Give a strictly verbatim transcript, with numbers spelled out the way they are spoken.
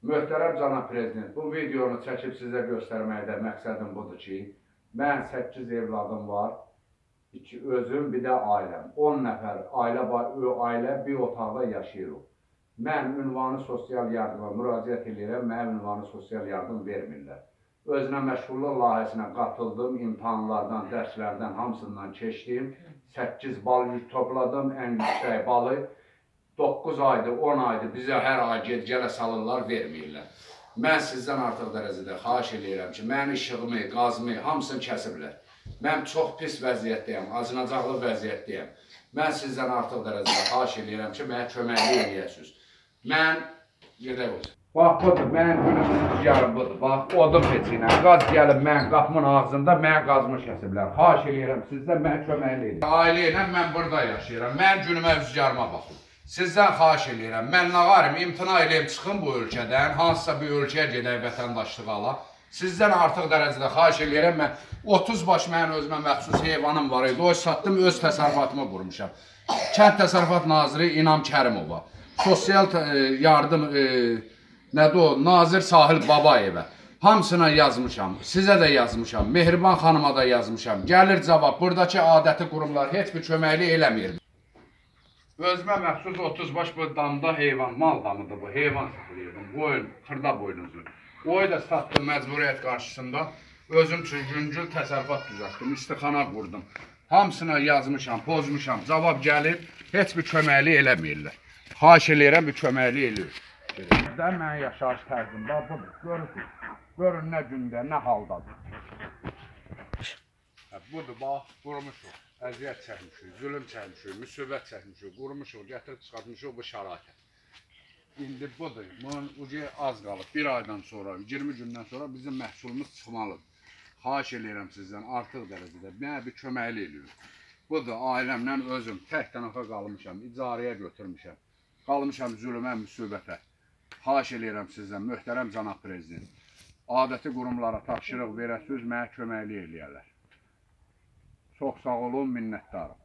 Möhtərəm cənab prezident, bu videonu çəkib sizə göstərməkdə məqsədim budur ki, mən səkkiz evladım var, iki, özüm, bir də ailəm. on nəfər ailə, ailə bir otaqda yaşayırıq. Mən ünvanı sosial yardıma müraciət edirəm, mənim ünvanı sosial yardım vermirlər. Özünə məşğulluq layihəsinə qatıldım, imtahanlardan, dərslərdən hamısından keçdim. səkkiz bal yük topladım, ən yüksək balı. doqquz aydır, on aydır, bizə hər ay ged-gələ salırlar, vermirlər. Mən sizdən artıq dərəcədə xahiş edirəm ki, mənim işığımı, qazımı, hamısını kəsiblər. Mən çox pis vəziyyətdəyəm, acınacaqlı vəziyyətdəyəm. Mən sizdən artıq dərəcədə xahiş edirəm ki, mənə köməkli eləyəsiniz. Mən, gedək olsun. Bax, budur, mənim günümün yarım budur. Bax, odun peçinə, qaz gəlib mən qapımın ağzında, mən qazımı kəsiblər. Xahiş edirəm sizdən, mən köməkli eləyəm. Ailə ilə mən burada yaşayıram, mən günümə rüzgarıma baxım. Sizdən xahiş edirəm, mən nə varım, imtina eləyim çıxın bu ölkədən, hansısa bir ölkəyə gedək vətəndaşlığı ala. Sizdən artıq dərəcədə xahiş edirəm, mən otuz baş mənim özümə məxsus heyvanım var idi, o satdım, öz təsərrüfatımı qurmuşam. Kənd Təsərrüfat Naziri İnam Kərimova, sosial yardım, nədir o, Nazir Sahil Babayevə, hamısına yazmışam, sizə də yazmışam, Mehriban xanıma da yazmışam. Gəlir cavab, buradakı adəti qurumlar heç bir köməkli eləmir. Özümə məxsus otuz baş bu damda heyvan, mal damıdır bu, heyvan saxlayırdım, boyun, xırda boynuzu. Oyu da satdım məcburiyyət qarşısında, özüm üçün yüngül təsərrüfat düzəltdim, istixana qurdum. Hamısına yazmışam, pozmuşam, cavab gəlib, heç bir köməkli eləmirlər. Xahiş eləyirəm, bir köməkli eləyir. Mən yaşayış tərzimdə budur, görürsünüz, görün nə gündə, nə haldadır. Budur, bax, qurumuşuq. Əziyyət çəkmişik, zülüm çəkmişik, müsibət çəkmişik, qurmuşuq, gətirib çıxartmışıq bu şəraitə. İndi budur, bunun ucu az qalıb, bir aydan sonra, iyirmi gündən sonra bizim məhsulumuz çıxmalıdır. Xahiş eləyirəm sizdən, artıq dərəcədə, mənə bir köməkli eləyin. Budur, ailəmlə özüm, tək tənafa qalmışam, icarəyə götürmüşəm, qalmışam zülümə, müsibətə. Xahiş eləyirəm sizdən, möhtərəm cənab prezident, adəti qurumlara tapşırıq verəsiniz, mənə köməkli eləyərlər. Çox sağ olun, minnətdarım.